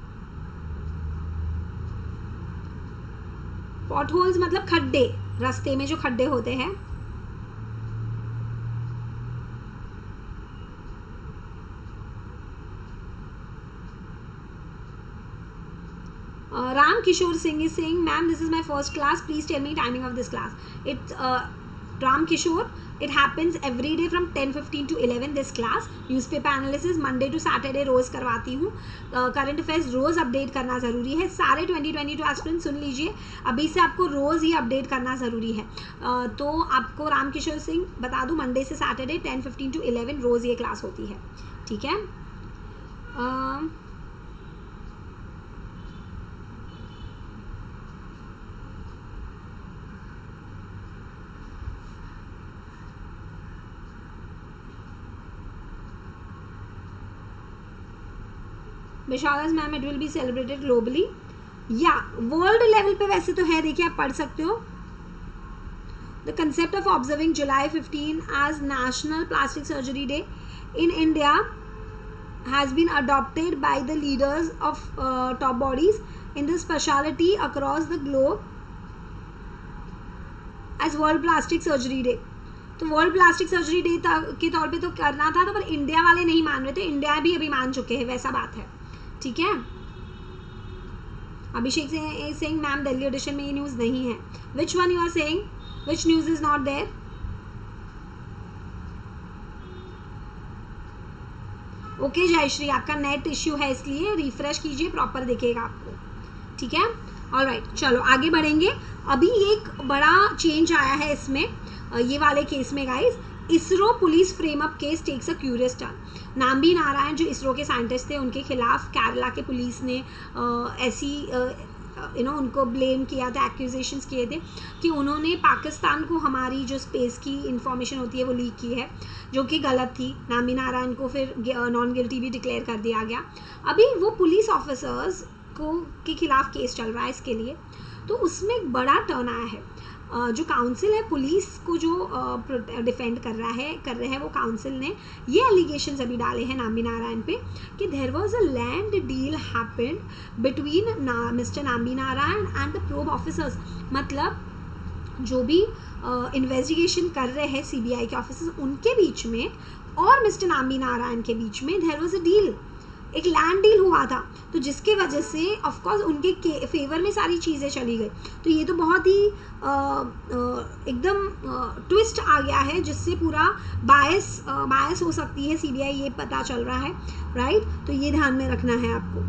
पॉट होल्स मतलब खड्डे, रास्ते में जो खड्डे होते हैं। Ram Kishore Singh is saying, ma'am, this is my first class, please tell me timing of this class. It's Ram Kishore, it happens every day from 10:15 to 11 this class. Newspaper analysis Monday to Saturday रोज़ करवाती हूँ। Current affairs रोज़ update करना ज़रूरी है, सारे 2022 aspirant सुन लीजिए, अभी से आपको रोज़ ही अपडेट करना ज़रूरी है। तो आपको राम किशोर सिंह बता दूँ, मंडे से सैटरडे 10:15 to 11 रोज़ ये क्लास होती है। ठीक है, विशालस ma'am, it will be celebrated globally, या वर्ल्ड लेवल पे वैसे तो है, देखिए आप पढ़ सकते हो। The concept of observing July 15 as National Plastic Surgery Day in India has been adopted by the leaders of top bodies in the specialty across the globe as World Plastic Surgery Day. तो world plastic surgery day के तौर पे तो करना था, तो पर India वाले नहीं मान रहे थे, इंडिया भी अभी मान चुके हैं, वैसा बात है, ठीक है। अभिषेक सिंह मैम दिल्ली एडिशन में ये न्यूज़ नहीं है। Which one you are saying, which news is not there? Okay Jayashree, आपका नेट इश्यू है इसलिए रिफ्रेश कीजिए, प्रॉपर दिखेगा आपको, ठीक है। ऑलराइट, चलो आगे बढ़ेंगे। अभी एक बड़ा चेंज आया है इसमें, ये वाले केस में guys. ISRO police frame up case takes a curious turn. Nambi Narayan जो इसरो के साइंटिस्ट थे, उनके खिलाफ केरला के पुलिस ने ऐसी उनको ब्लेम किया था, एक्यूजेशंस किए थे कि उन्होंने पाकिस्तान को हमारी जो स्पेस की इंफॉर्मेशन होती है वो लीक की है, जो कि गलत थी। नाम्बी नारायण को फिर नॉन गिल्टी भी डिक्लेयर कर दिया गया। अभी वो पुलिस ऑफिसर्स के खिलाफ केस चल रहा है इसके लिए। तो उसमें एक बड़ा टर्न आया है। जो काउंसिल है पुलिस को जो डिफेंड कर रहे हैं वो काउंसिल ने ये एलिगेशंस अभी डाले हैं नाम्बी नारायण पे कि there was a land deal happened between mister Nambi Narayan and the probe officers. मतलब जो भी इन्वेस्टिगेशन कर रहे हैं सीबीआई के ऑफिसर्स, उनके बीच में और मिस्टर नाम्बी नारायण के बीच में देयर वाज अ डील, एक लैंड डील हुआ था। तो जिसके वजह से ऑफकोर्स उनके फेवर में सारी चीज़ें चली गई। तो ये तो बहुत ही एकदम ट्विस्ट आ गया है, जिससे पूरा बायस हो सकती है सीबीआई, ये पता चल रहा है, राइट। तो ये ध्यान में रखना है आपको।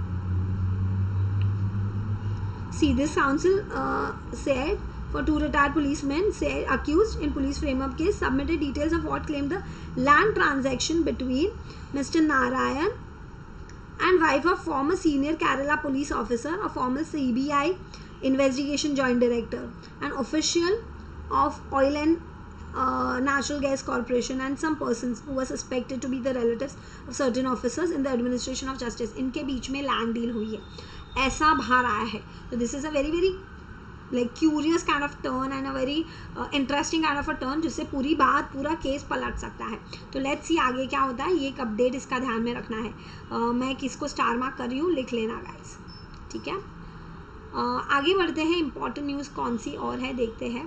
See this council said for two retired policemen accused in police frame-up case submitted details of what claimed the land transaction between Mr. Narayan and wife of former senior Kerala police officer, a former CBI investigation joint director, an official of oil and natural gas corporation, and some persons who were suspected to be the relatives of certain officers in the administration of justice. इनके बीच में land deal हुई है, ऐसा बाहर आया है। तो this is a very very like curious kind of turn and a very interesting kind of a turn, जिससे पूरी बात, पूरा केस पलट सकता है। तो लेट्स सी आगे क्या होता है, ये एक अपडेट इसका ध्यान में रखना है। मैं किसको स्टार मार्क कर रही हूँ, लिख लेना गाइस, ठीक है। आगे बढ़ते हैं, इंपॉर्टेंट न्यूज़ कौन सी और है देखते हैं।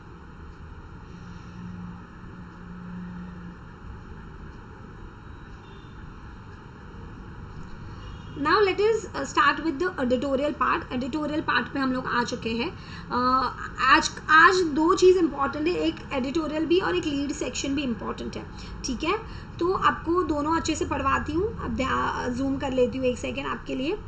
Now let's start with the editorial part. Editorial part पे हम लोग आ चुके हैं। आज दो चीज़ इंपॉर्टेंट है, एक एडिटोरियल भी और एक लीड सेक्शन भी इम्पॉर्टेंट है, ठीक है। तो आपको दोनों अच्छे से पढ़वाती हूँ। अब जूम कर लेती हूँ एक सेकेंड आपके लिए।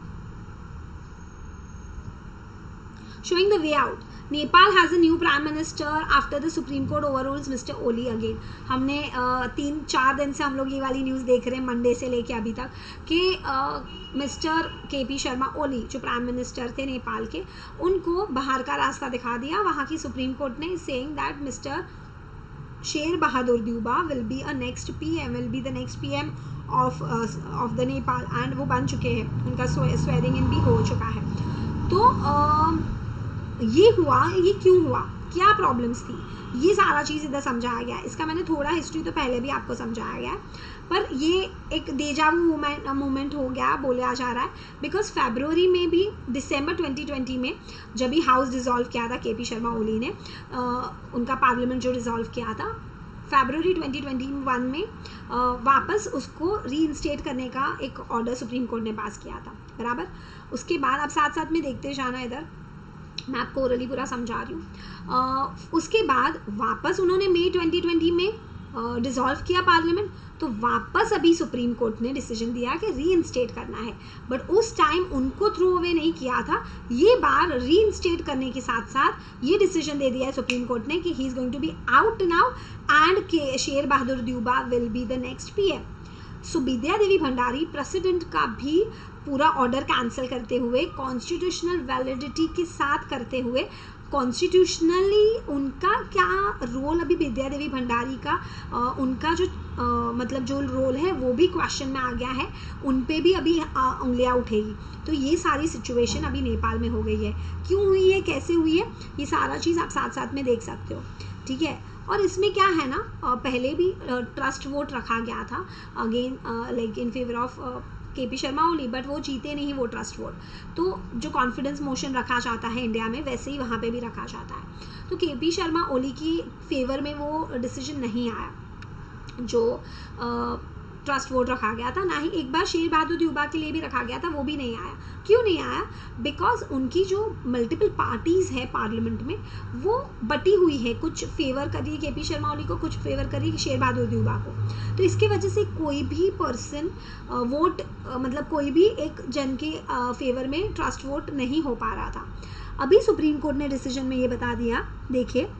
Showing the way out. Nepal has a new prime minister after the Supreme Court overrules Mr. Oli again. हमने 3-4 दिन से हम लोग ये वाली न्यूज़ देख रहे हैं, मंडे से लेके अभी तक, कि मिस्टर KP शर्मा ओली जो प्राइम मिनिस्टर थे नेपाल के, उनको बाहर का रास्ता दिखा दिया वहाँ की सुप्रीम कोर्ट ने, saying that mister Sher Bahadur Deuba will be a next PM, will be the next PM of the Nepal. And वो बन चुके हैं, उनका स्वेरिंग इन भी हो चुका है। तो ये हुआ, ये क्यों हुआ, क्या प्रॉब्लम्स थी, ये सारा चीज़ इधर समझाया गया है। इसका मैंने थोड़ा हिस्ट्री तो पहले भी आपको समझाया गया है, पर ये एक डेजावू मोमेंट हो गया बोला जा रहा है, बिकॉज फरवरी में भी, दिसंबर 2020 में जब भी हाउस डिसॉल्व किया था KP शर्मा ओली ने, उनका पार्लियामेंट जो डिसॉल्व किया था फरवरी 2021 में, वापस उसको रीइंस्टेट करने का एक ऑर्डर सुप्रीम कोर्ट ने पास किया था, बराबर। उसके बाद आप साथ साथ में देखते जाना, इधर मैं आपको ओरली पूरा समझा रही हूँ। उसके बाद वापस उन्होंने मई 2020 में डिसॉल्व किया पार्लियामेंट, तो वापस अभी सुप्रीम कोर्ट ने डिसीजन दिया कि रीइंस्टेट करना है, बट उस टाइम उनको थ्रो अवे नहीं किया था। ये बार रीइंस्टेट करने के साथ साथ ये डिसीजन दे दिया है सुप्रीम कोर्ट ने कि he is going to be out now and Sher Bahadur Deuba will be the next PM। So Vidya Devi Bhandari president का भी पूरा ऑर्डर कैंसिल करते हुए, कॉन्स्टिट्यूशनल वैलिडिटी के साथ करते हुए, कॉन्स्टिट्यूशनली उनका क्या रोल अभी विद्या देवी भंडारी का, उनका जो मतलब जो रोल है वो भी क्वेश्चन में आ गया है, उन पे भी अभी उंगलियां उठेगी। तो ये सारी सिचुएशन अभी नेपाल में हो गई है। क्यों हुई है, कैसे हुई है, ये सारा चीज़ आप साथ साथ में देख सकते हो, ठीक है। और इसमें क्या है ना, पहले भी ट्रस्ट वोट रखा गया था again like in favour of KP Sharma Oli, but वो जीते नहीं वो ट्रस्ट वोट। तो जो कॉन्फिडेंस मोशन रखा जाता है इंडिया में, वैसे ही वहाँ पे भी रखा जाता है। तो केपी शर्मा ओली की फेवर में वो डिसीजन नहीं आया जो ट्रस्ट वोट रखा गया था, ना ही एक बार शेर बहादुर देउबा के लिए भी रखा गया था, वो भी नहीं आया। क्यों नहीं आया? बिकॉज उनकी जो मल्टीपल पार्टीज़ है पार्लियामेंट में वो बटी हुई है, कुछ फेवर कर रही है केपी शर्मा ओली को, कुछ फेवर कर रही है शेर बहादुर देउबा को। तो इसके वजह से कोई भी पर्सन वोट मतलब कोई भी एक जन के फेवर में ट्रस्ट वोट नहीं हो पा रहा था। अभी सुप्रीम कोर्ट ने डिसीजन में ये बता दिया, देखिए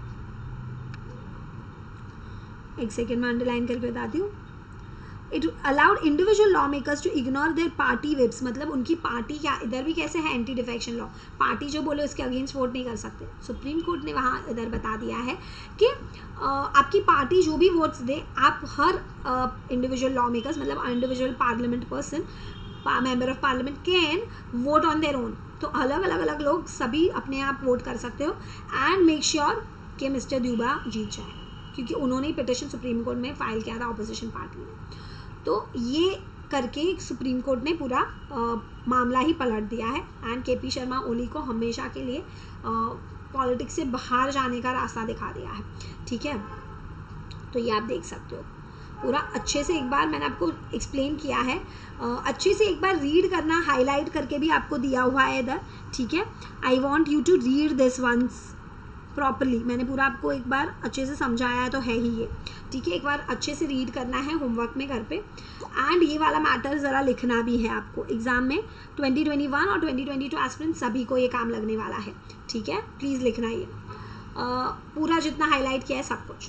एक सेकेंड में अंडरलाइन करके बताती हूँ। It allowed individual law makers to ignore their party whips, मतलब उनकी पार्टी क्या, इधर भी कैसे है एंटी डिफेक्शन लॉ, पार्टी जो बोले उसके अगेंस्ट वोट नहीं कर सकते। सुप्रीम कोर्ट ने वहाँ इधर बता दिया है कि आपकी पार्टी जो भी वोट्स दे, आप हर इंडिविजुअल लॉ मेकर्स मतलब individual parliament person, member of parliament can vote on their own. तो अलग अलग लोग सभी अपने आप वोट कर सकते हो एंड मेक श्योर कि मिस्टर देउबा जीत जाए, क्योंकि उन्होंने ही पिटिशन सुप्रीम कोर्ट में फाइल किया था ऑपोजिशन पार्टी ने। तो ये करके सुप्रीम कोर्ट ने पूरा मामला ही पलट दिया है एंड केपी शर्मा ओली को हमेशा के लिए पॉलिटिक्स से बाहर जाने का रास्ता दिखा दिया है, ठीक है। तो ये आप देख सकते हो पूरा अच्छे से, एक बार मैंने आपको एक्सप्लेन किया है, अच्छे से एक बार रीड करना, हाईलाइट करके भी आपको दिया हुआ है इधर, ठीक है। I want you to read this once properly, मैंने पूरा आपको एक बार अच्छे से समझाया तो है ही ये, ठीक है। एक बार अच्छे से रीड करना है होमवर्क में घर पे, एंड ये वाला मैटर ज़रा लिखना भी है आपको एग्जाम में। 2021 और 2022 एस्पिरेंट सभी को ये काम लगने वाला है, ठीक है। प्लीज़ लिखना ये पूरा जितना हाईलाइट किया है सब कुछ।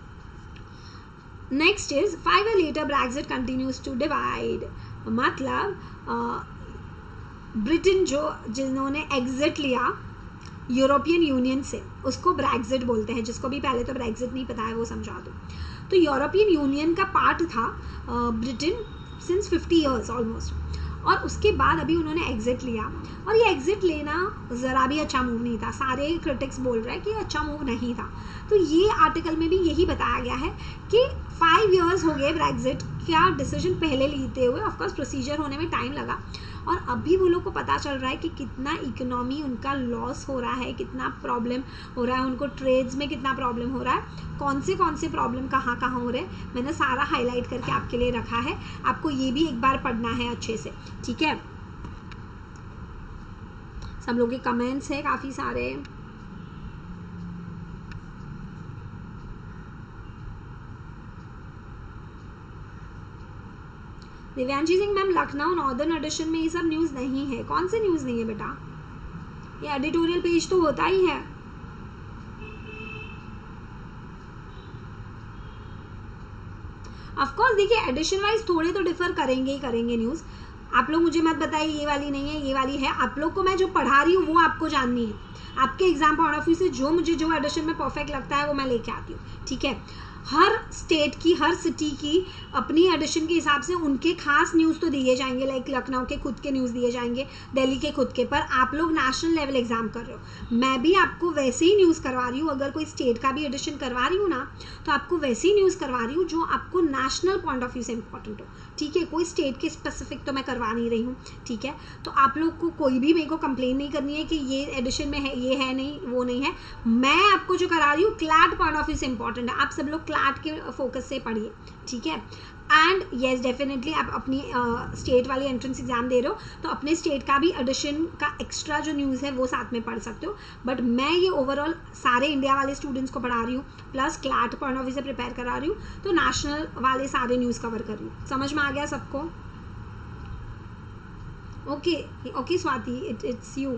Next is 5 years later Brexit continues to divide, मतलब ब्रिटेन जिन्होंने एग्जिट लिया यूरोपियन यूनियन से, उसको ब्रेक्जिट बोलते हैं। जिसको भी पहले तो ब्रेक्जिट नहीं पता है वो समझा दो। तो यूरोपियन यूनियन का पार्ट था ब्रिटेन सिंस 50 years ऑलमोस्ट, और उसके बाद अभी उन्होंने एग्जिट लिया, और ये एग्जिट लेना ज़रा भी अच्छा मूव नहीं था। सारे क्रिटिक्स बोल रहे हैं कि अच्छा मूव नहीं था। तो ये आर्टिकल में भी यही बताया गया है कि 5 years हो गए ब्रेक्जिट का डिसीजन पहले लेते हुए, ऑफकोर्स प्रोसीजर होने में टाइम लगा, और अभी वो लोग को पता चल रहा है कि कितना इकोनॉमी उनका लॉस हो रहा है, कितना प्रॉब्लम हो रहा है उनको, ट्रेड्स में कितना प्रॉब्लम हो रहा है, कौन से प्रॉब्लम कहाँ कहाँ हो रहे हैं, मैंने सारा हाईलाइट करके आपके लिए रखा है। आपको ये भी एक बार पढ़ना है अच्छे से, ठीक है। सब लोगों के कमेंट्स है काफ़ी सारे। Divyanshi Singh ma'am, Lucknow northern edition में ये सब न्यूज़ नहीं है। कौन से न्यूज़ नहीं है बेटा, ये एडिटोरियल पेज तो होता ही है। ऑफकोर्स देखिए एडिशन वाइज थोड़े तो डिफर करेंगे ही करेंगे न्यूज़। आप लोग मुझे मत बताइए ये वाली नहीं है ये वाली है, आप लोग को मैं जो पढ़ा रही हूँ वो आपको जाननी है। आपके एग्जाम पॉइंट ऑफ व्यू से जो एडिशन में परफेक्ट लगता है वो मैं लेके आती हूँ, ठीक है। हर स्टेट की, हर सिटी की अपनी एडिशन के हिसाब से उनके खास न्यूज़ तो दिए जाएंगे, लाइक लखनऊ के खुद के न्यूज़ दिए जाएंगे, दिल्ली के खुद के। पर आप लोग नेशनल लेवल एग्जाम कर रहे हो, मैं भी आपको वैसे ही न्यूज़ करवा रही हूँ। अगर कोई स्टेट का भी एडिशन करवा रही हूँ ना, तो आपको वैसे ही न्यूज़ करवा रही हूँ जो आपको नेशनल पॉइंट ऑफ व्यू से इंपॉर्टेंट हो, ठीक है। कोई स्टेट के स्पेसिफिक तो मैं करवा नहीं रही हूँ, ठीक है। तो आप लोग को कोई भी मेरे को कंप्लेन नहीं करनी है कि ये एडिशन में है, ये है नहीं, वो नहीं है। मैं आपको जो करा रही हूँ क्लैट पॉइंट ऑफ व्यू से इंपॉर्टेंट है। आप सब लोग क्लैट के फोकस से पढ़िए, ठीक है। एंड येस डेफिनेटली आप अपनी स्टेट वाली एंट्रेंस एग्जाम दे रहे हो तो अपने स्टेट का भी एडिशन का एक्स्ट्रा जो न्यूज़ है वो साथ में पढ़ सकते हो। बट मैं ये ओवरऑल सारे इंडिया वाले स्टूडेंट्स को पढ़ा रही हूँ, plus CLAT point of view से प्रिपेयर करा रही हूँ, तो नेशनल वाले सारे न्यूज़ कवर कर रही हूँ। समझ में आ गया सबको? Okay Swati, it's you,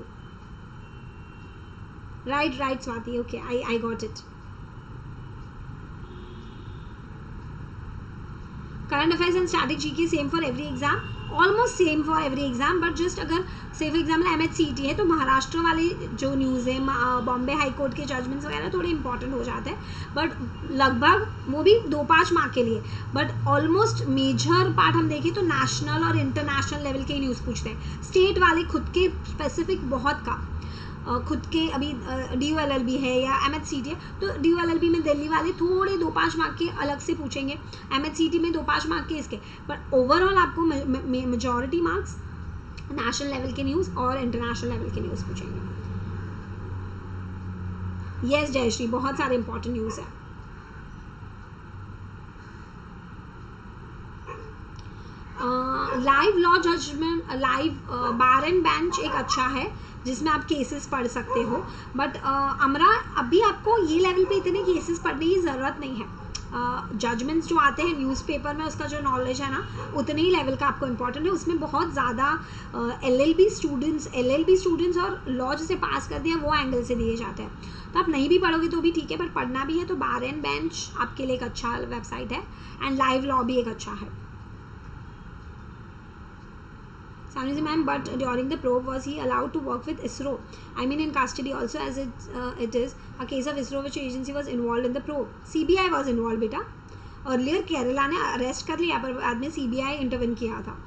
right Swati, okay I got it. Current affairs and static GK same for every exam, almost same for every exam, but just अगर से फॉर एग्जाम्पल MHCET है तो महाराष्ट्र वाले जो न्यूज़ है, बॉम्बे हाई कोर्ट के जजमेंट्स वगैरह थोड़े इंपॉर्टेंट हो जाते हैं, बट लगभग वो भी 2-5 मार्क के लिए, बट ऑलमोस्ट मेजर पार्ट हम देखें तो नेशनल और इंटरनेशनल लेवल के न्यूज़ पूछते हैं। स्टेट वाले खुद के स्पेसिफिक बहुत का खुद के अभी DULLB है या MHCET है, तो DULLB में दिल्ली वाले थोड़े 2-5 मार्क के अलग से पूछेंगे, MHCET में 2-5 मार्क के इसके, पर ओवरऑल आपको मेजॉरिटी मार्क्स नेशनल लेवल के न्यूज़ और इंटरनेशनल लेवल के न्यूज़ पूछेंगे। यस जयश्री, बहुत सारे इंपॉर्टेंट न्यूज़ है। Live law judgment, live bar and bench एक अच्छा है जिसमें आप केसेस पढ़ सकते हो, बट अमरा अभी आपको ये लेवल पे इतने केसेस पढ़ने की ज़रूरत नहीं है। जजमेंट्स जो आते हैं न्यूज़पेपर में उसका जो नॉलेज है ना उतने ही लेवल का आपको इम्पोर्टेंट है। उसमें बहुत ज़्यादा LLB स्टूडेंट्स और लॉ जिसे पास कर दिया वो एंगल से दिए जाते हैं, तो आप नहीं भी पढ़ोगे तो भी ठीक है, पर पढ़ना भी है तो बार एंड बेंच आपके लिए एक अच्छा वेबसाइट है, एंड लाइव लॉ भी एक अच्छा है। Sanusi ma'am, but during the probe was he allowed to work with ISRO? I mean in custody also, as it is a case of ISRO which agency was involved in the probe? CBI was involved बेटा। Earlier Kerala ने arrest कर लिया पर बाद में CBI intervene किया था।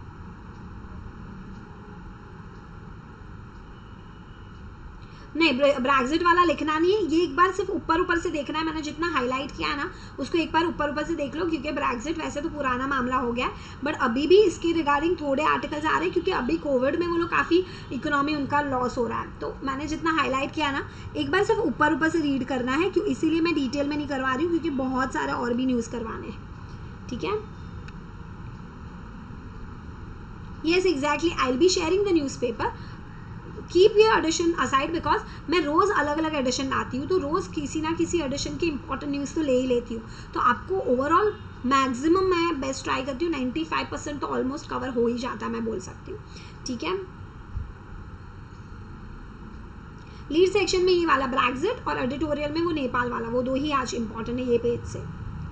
नहीं, ब्रेक्जिट वाला लिखना नहीं है, ये एक बार सिर्फ ऊपर से देखना है। मैंने जितना हाईलाइट किया है ना उसको एक बार ऊपर से देख लो, क्योंकि ब्रेक्जिट वैसे तो पुराना मामला हो गया है, बट अभी भी इसके रिगार्डिंग थोड़े आर्टिकल्स आ रहे हैं, क्योंकि अभी कोविड में वो लोग काफ़ी इकोनॉमी उनका लॉस हो रहा है। तो मैंने जितना हाईलाइट किया ना एक बार सिर्फ ऊपर से रीड करना है, क्यों इसीलिए मैं डिटेल में नहीं करवा रही हूँ, क्योंकि बहुत सारे और भी न्यूज़ करवाने हैं। ठीक है, yes exactly, I will be sharing the newspaper. Keep your edition aside, because मैं रोज़ अलग अलग एडिशन लाती हूँ, तो रोज़ किसी ना किसी एडिशन की इंपॉर्टेंट न्यूज़ तो ले ही लेती हूँ, तो आपको ओवरऑल मैक्सिमम मैं बेस्ट ट्राई करती हूँ, 95% तो ऑलमोस्ट कवर हो ही जाता है मैं बोल सकती हूँ। ठीक है, लीड सेक्शन में ये वाला ब्रेक्जिट और एडिटोरियल में वो नेपाल वाला, वो दो ही आज इंपॉर्टेंट है ये पेज से।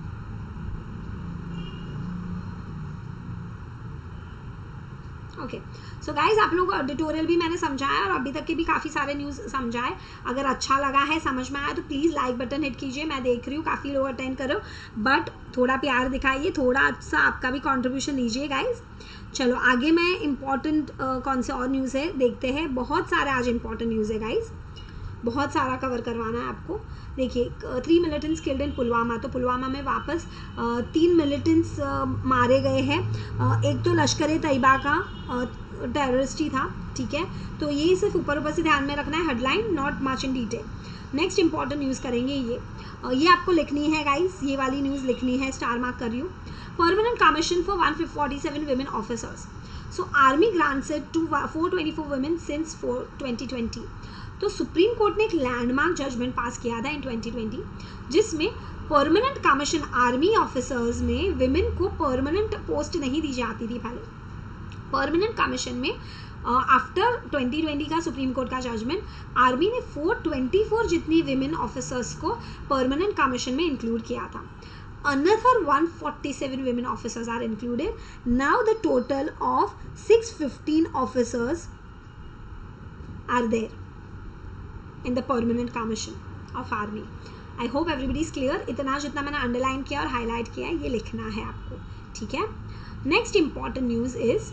ओके सो गाइज, आप लोग एडिटोरियल भी मैंने समझाया और अभी तक के भी काफ़ी सारे न्यूज़ समझाए। अगर अच्छा लगा है, समझ में आया तो प्लीज़ लाइक बटन हिट कीजिए। मैं देख रही हूँ काफ़ी लोग अटेंड करो, बट थोड़ा प्यार दिखाइए, थोड़ा सा आपका भी कंट्रीब्यूशन दीजिए गाइज। चलो आगे मैं इंपॉर्टेंट कौन से और न्यूज़ है देखते हैं। बहुत सारे आज इंपॉर्टेंट न्यूज़ है गाइज, बहुत सारा कवर करवाना है आपको। देखिए 3 मिलिटेंट्स किल्ड इन पुलवामा, तो पुलवामा में वापस 3 मिलिटेंट्स मारे गए हैं। एक तो लश्कर ए तैयबा का टेररिस्ट ही था। ठीक है, तो ये सिर्फ ऊपर से ध्यान में रखना है, headline not much in detail. Next important news करेंगे ये आपको लिखनी है गाइस, ये वाली न्यूज़ लिखनी है, स्टार मार्क कर रही हूँ। Permanent commission for 147 women officers. So Army grants it to 424 women since 2020. तो सुप्रीम कोर्ट ने एक लैंडमार्क जजमेंट पास किया था इन 2020, जिसमें परमानेंट कमीशन आर्मी ऑफिसर्स में विमेन को परमानेंट पोस्ट नहीं दी जाती थी पहले। परमानेंट कमीशन में आफ्टर 2020 का सुप्रीम कोर्ट का जजमेंट, आर्मी ने 424 जितनी विमेन ऑफिसर्स को परमानेंट कमीशन में इंक्लूड किया था। Another 147 women officers are included. Now the total of 615 officers are there in the permanent commission of army. I hope everybody is clear. इतना जितना मैंने अंडरलाइन किया और हाईलाइट किया है ये लिखना है आपको। ठीक है, next important news is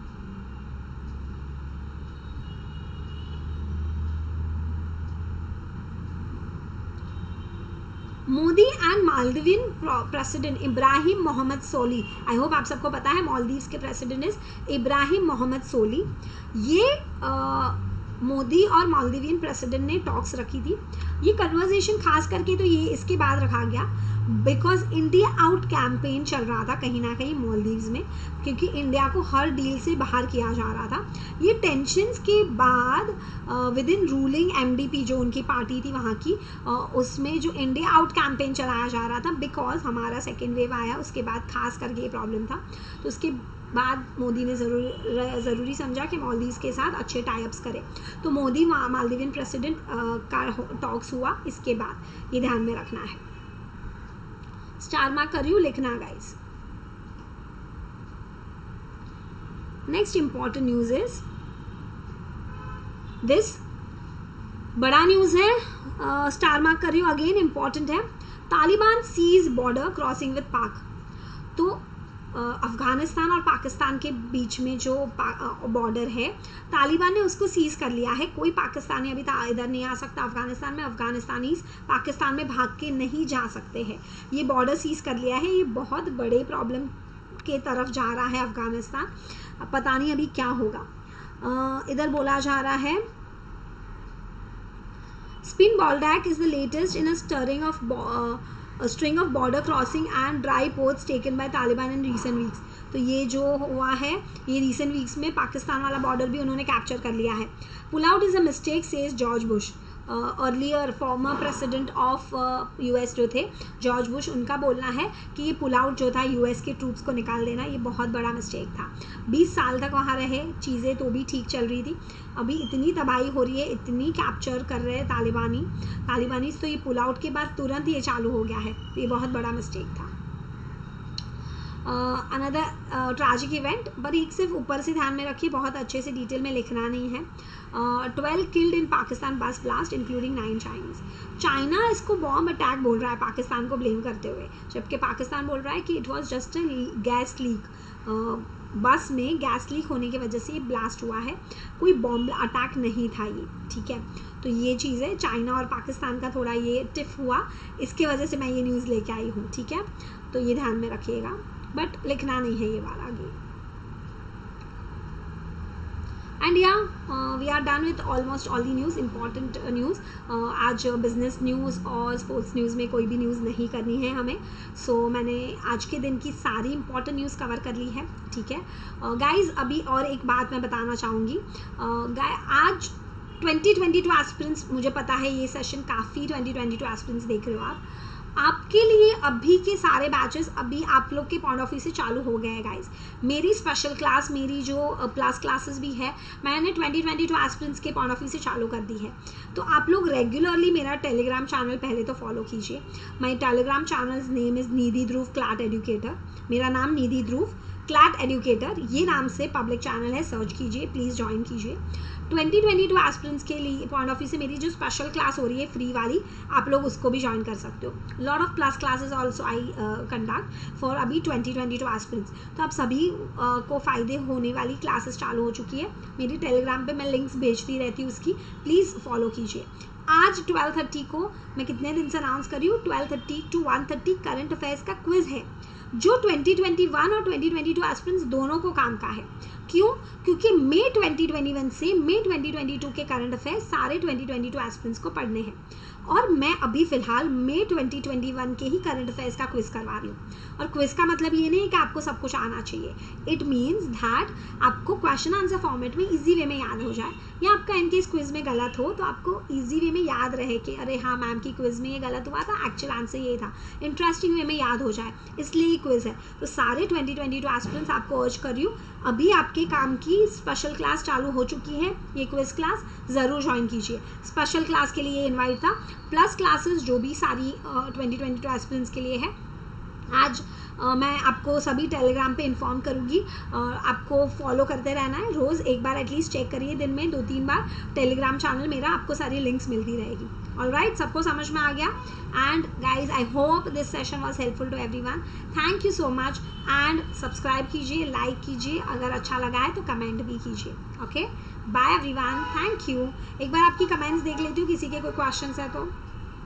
Modi and Maldivian president Ibrahim Mohamed Solih. I hope आप सबको पता है मालदीव्स के प्रेसिडेंट इज इब्राहिम मोहम्मद सोली। ये मोदी और मालदीवियन प्रेसिडेंट ने टॉक्स रखी थी। ये कन्वर्सेशन खास करके तो ये इसके बाद रखा गया बिकॉज इंडिया आउट कैंपेन चल रहा था कहीं ना कहीं मालदीव्स में, क्योंकि इंडिया को हर डील से बाहर किया जा रहा था। ये टेंशन्स के बाद विद इन रूलिंग MDP जो उनकी पार्टी थी वहाँ की, उसमें जो इंडिया आउट कैंपेन चलाया जा रहा था बिकॉज हमारा सेकेंड वेव आया, उसके बाद खास करके ये प्रॉब्लम था। तो उसके बाद मोदी ने ज़रूरी समझा कि मालदीव्स के साथ अच्छे टाइप्स करें, तो मोदी मालदीवियन प्रेसिडेंट का टॉक्स हुआ। इसके बाद ये ध्यान में रखना है, स्टार मार्क कर रही हूँ, लिखना guys. Next important news is this, बड़ा न्यूज़ है, स्टार मार्क कर रही हूँ, अगेन इंपॉर्टेंट है। Taliban seize border crossing with Pak. तो अफगानिस्तान और पाकिस्तान के बीच में जो बॉर्डर है, तालिबान ने उसको सीज कर लिया है। कोई पाकिस्तानी अभी इधर नहीं आ सकता अफगानिस्तान में, अफगानिस्तानीज पाकिस्तान में भाग के नहीं जा सकते हैं। ये बॉर्डर सीज कर लिया है। ये बहुत बड़े प्रॉब्लम के तरफ जा रहा है अफगानिस्तान, पता नहीं अभी क्या होगा। इधर बोला जा रहा है Spin Baldak is the latest in a string of border crossing and dry ports taken by Taliban in recent weeks. तो ये जो हुआ है, ये recent weeks में पाकिस्तान वाला बॉर्डर भी उन्होंने कैप्चर कर लिया है। Pull out is a mistake, says George Bush. Earlier former president of US जो थे जॉर्ज बुश, उनका बोलना है कि ये पुल आउट जो था यूएस के ट्रूप्स को निकाल देना, ये बहुत बड़ा मिस्टेक था। 20 साल तक वहाँ रहे, चीज़ें तो भी ठीक चल रही थी, अभी इतनी तबाही हो रही है, इतनी कैप्चर कर रहे हैं तालिबानीज, तो ये पुल आउट के बाद तुरंत ये चालू हो गया है, तो ये बहुत बड़ा मिस्टेक था। अनदर ट्रैजिक इवेंट, पर एक सिर्फ ऊपर से ध्यान में रखिए, बहुत अच्छे से डिटेल में लिखना नहीं है। 12 killed in Pakistan bus blast including 9 Chinese. China इसको बॉम्ब अटैक बोल रहा है पाकिस्तान को ब्लेम करते हुए, जबकि पाकिस्तान बोल रहा है कि it was just a gas leak. Bus में गैस लीक होने की वजह से ये ब्लास्ट हुआ है, कोई बॉम्ब अटैक नहीं था ये, ठीक है। तो ये चीज़ है, चाइना और पाकिस्तान का थोड़ा ये टिफ हुआ, इसके वजह से मैं ये न्यूज़ लेके आई हूँ, ठीक है। तो ये ध्यान में रखिएगा, बट लिखना नहीं है ये वाला आगे। And yeah we are done with almost all the news, important news. आज बिजनेस न्यूज़ और स्पोर्ट्स न्यूज़ में कोई भी न्यूज़ नहीं करनी है हमें, सो मैंने आज के दिन की सारी इंपॉर्टेंट न्यूज़ कवर कर ली है, ठीक है। गाइज अभी और एक बात मैं बताना चाहूँगी, आज 2022 एस्पिरेंट्स, मुझे पता है ये सेशन काफ़ी 2022 एस्पिरेंट्स देख रहे हो आपके लिए अभी के सारे बैचेस अभी आप लोग के पॉइंट ऑफ व्यू से चालू हो गए हैं गाइज। मेरी स्पेशल क्लास, मेरी जो प्लस क्लासेस भी है, मैंने 2022 एस्पिरेंट्स के पॉइंट ऑफ व्यू से चालू कर दी है। तो आप लोग रेगुलरली मेरा टेलीग्राम चैनल पहले तो फॉलो कीजिए। My telegram channel name is Nidhi Dhruv CLAT educator. मेरा नाम निधि ध्रुव क्लैट एजुकेटर, ये नाम से पब्लिक चैनल है, सर्च कीजिए, प्लीज़ ज्वाइन कीजिए। 2022 एस्पिरेंट्स के लिए पॉइंट ऑफ व्यू से मेरी जो स्पेशल क्लास हो रही है फ्री वाली, आप लोग उसको भी ज्वाइन कर सकते हो। Lot of plus classes also I conduct for अभी 2022 एस्पिरेंट्स। तो आप सभी को फ़ायदे होने वाली क्लासेस चालू हो चुकी है। मेरी टेलीग्राम पे मैं लिंक्स भेजती रहती हूँ, उसकी प्लीज़ फॉलो कीजिए। आज 12:30 को मैं कितने दिन से अनाउंस कर रही हूँ, 12:30 to 1:30 करंट अफेयर्स का क्विज़ है, जो 2021 और 2022 एस्पिरेंट्स दोनों को काम का है। क्यों? क्योंकि मई 2021 से मई 2022 के करंट अफेयर्स सारे 2022 एस्पिरेंट्स को पढ़ने हैं, और मैं अभी फ़िलहाल मई 2021 के ही करंट अफेयर्स का क्विज़ करवा रही हूँ। और क्विज़ का मतलब ये नहीं कि आपको सब कुछ आना चाहिए, इट मीन्स दैट आपको क्वेश्चन आंसर फॉर्मेट में इजी वे में याद हो जाए, या आपका इनकेस क्विज़ में गलत हो तो आपको इजी वे में याद रहे कि अरे हाँ मैम की क्विज़ में ये गलत हुआ था, एक्चुअल आंसर ये था, इंटरेस्टिंग वे में याद हो जाए, इसलिए ये क्विज़ है। तो सारे 2022 एस्पिरेंट्स आपको अर्ज कर रही हूँ, अभी आपके काम की स्पेशल क्लास चालू हो चुकी है, ये क्विज़ क्लास ज़रूर ज्वाइन कीजिए। स्पेशल क्लास के लिए इन्वाइट था, प्लस क्लासेस जो भी सारी 2022 एस्पिरेंट्स के लिए है, आज मैं आपको सभी टेलीग्राम पे इन्फॉर्म करूँगी। आपको फॉलो करते रहना है, रोज़ एक बार एटलीस्ट चेक करिए, दिन में 2-3 बार टेलीग्राम चैनल मेरा, आपको सारी लिंक्स मिलती रहेगी। ऑलराइट, सबको समझ में आ गया? And guys I hope this session was helpful to everyone. Thank you so much, and subscribe कीजिए, लाइक कीजिए, अगर अच्छा लगा है तो कमेंट भी कीजिए। Okay, bye everyone, thank you. एक बार आपकी कमेंट्स देख लेती हूँ, किसी के कोई क्वेश्चन है तो।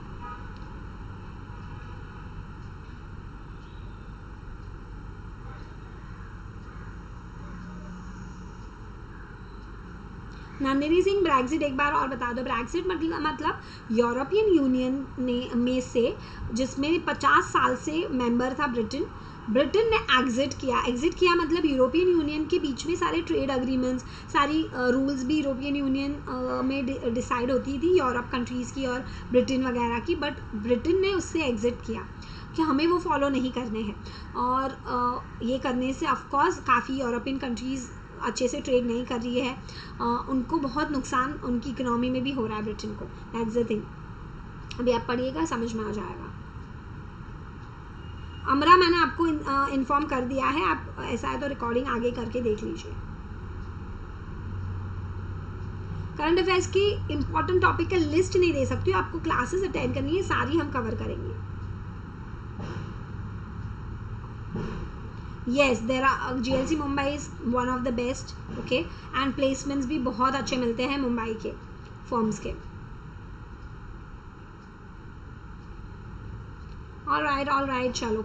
नंदिनी सिंह, ब्रेक्सिट एक बार और बता दो। ब्रेक्सिट मतलब यूरोपियन यूनियन ने में से, जिसमें 50 साल से मेंबर था ब्रिटेन ने एग्जिट किया मतलब यूरोपियन यूनियन के बीच में सारे ट्रेड अग्रीमेंट्स, सारी रूल्स भी यूरोपियन यूनियन में डिसाइड होती थी, यूरोप कंट्रीज़ की और ब्रिटेन वगैरह की, बट ब्रिटेन ने उससे एग्जिट किया कि हमें वो फॉलो नहीं करने हैं। और ये करने से ऑफकोर्स काफ़ी यूरोपियन कंट्रीज़ अच्छे से ट्रेड नहीं कर रही है, उनको बहुत नुकसान उनकी इकोनॉमी में भी हो रहा है, ब्रिटेन को। दैट्स द थिंग, अभी आप पढ़िएगा, समझ में आ जाएगा। अमरा, मैंने आपको इन्फॉर्म कर दिया है, आप ऐसा है तो रिकॉर्डिंग आगे करके देख लीजिए। करंट अफेयर्स की इंपॉर्टेंट टॉपिक का लिस्ट नहीं दे सकती हूँ, आपको क्लासेस अटेंड करनी है, सारी हम कवर करेंगे. Yes, there are GLC Mumbai is one of the best. Okay, and placements भी बहुत अच्छे मिलते हैं मुंबई के फॉर्म्स के. ऑल राइट, चलो.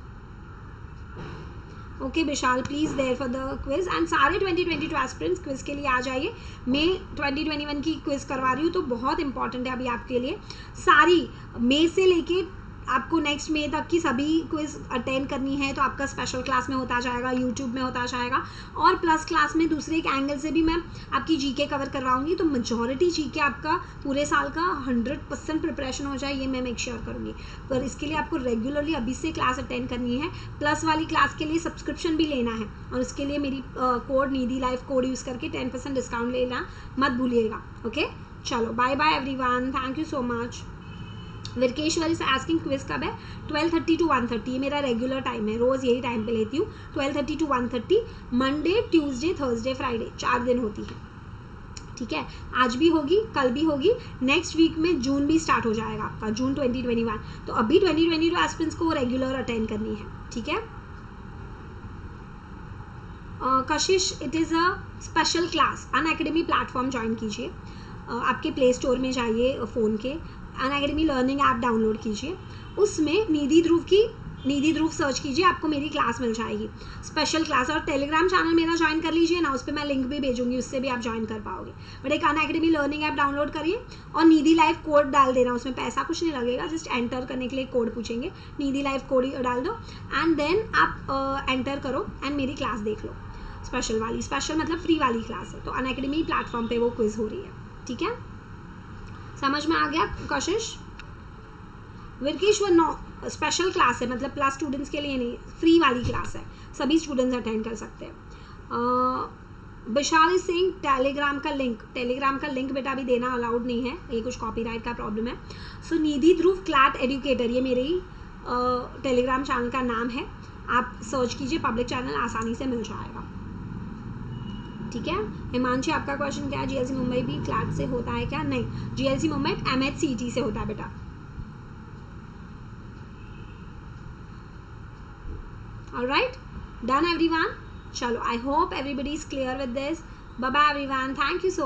Okay Vishal, please there for the quiz. And सारे 2022 एस्पिरेंट्स क्विज के लिए आ जाइए. मैं 2021 की क्विज करवा रही हूँ, तो बहुत इंपॉर्टेंट है अभी आपके लिए. सारी मई से लेके आपको नेक्स्ट मई तक की सभी क्विज अटेंड करनी है. तो आपका स्पेशल क्लास में होता जाएगा, यूट्यूब में होता जाएगा, और प्लस क्लास में दूसरे एक एंगल से भी मैं आपकी जीके कवर करवाऊंगी. तो मेजॉरिटी जीके आपका पूरे साल का 100% प्रिपरेशन हो जाए, ये मैं मेक श्योर करूंगी. पर इसके लिए आपको रेगुलरली अभी से क्लास अटेंड करनी है. प्लस वाली क्लास के लिए सब्सक्रिप्शन भी लेना है, और इसके लिए मेरी code Nidhi life code use करके 10% डिस्काउंट लेना मत भूलिएगा. ओके, चलो bye bye everyone, thank you so much. Virkeshwar is asking quiz कब है? 12:30 to 1:30, ये मेरा रेगुलर टाइम है, रोज़ यही टाइम पे लेती हूँ. 12:30 to 1:30, Monday, Tuesday, Thursday, Friday, 4 दिन होती है. ठीक है, आज भी होगी, कल भी होगी. नेक्स्ट वीक में जून भी स्टार्ट हो जाएगा आपका, जून 2021. तो अभी 2022 एस्पिरेंट्स को रेगुलर अटेंड करनी है. ठीक है. Kashish, it is a special class. Unacademy platform join कीजिए. आपके प्ले स्टोर में जाइए फ़ोन के, अनअकैडमी लर्निंग ऐप डाउनलोड कीजिए. उसमें निधि ध्रुव सर्च कीजिए, आपको मेरी क्लास मिल जाएगी, स्पेशल क्लास. और टेलीग्राम चैनल मेरा ज्वाइन कर लीजिए ना, उस पर मैं लिंक भी भेजूंगी, उससे भी आप ज्वाइन कर पाओगे. बट एक अनअकैडमी लर्निंग ऐप डाउनलोड करिए और निधि लाइव कोड डाल देना. उसमें पैसा कुछ नहीं लगेगा, जस्ट एंटर करने के लिए कोड पूछेंगे, निधि लाइव कोड डाल दो एंड देन आप एंटर करो एंड मेरी क्लास देख लो. स्पेशल मतलब फ्री वाली क्लास है. तो अनअकैडमी प्लेटफॉर्म पे वो क्विज हो रही है. ठीक है, समझ में आ गया कशिश? विरकेश्वर, नो, स्पेशल क्लास है, मतलब प्लस स्टूडेंट्स के लिए नहीं, फ्री वाली क्लास है, सभी स्टूडेंट्स अटेंड कर सकते हैं. विशाल इज सेइंग टेलीग्राम का लिंक बेटा अभी देना अलाउड नहीं है, ये कुछ कॉपीराइट का प्रॉब्लम है. सो निधि ध्रुव क्लैट एजुकेटर, ये मेरे ही टेलीग्राम चैनल का नाम है. आप सर्च कीजिए, पब्लिक चैनल, आसानी से मिल जाएगा. ठीक है. हिमांशी, आपका क्वेश्चन क्या है? GLC मुंबई भी क्लैट से होता है क्या? नहीं, GLC मुंबई MHCET से होता है बेटा. Alright, done everyone. चलो, I hope everybody is clear with this. Bye bye everyone, thank you so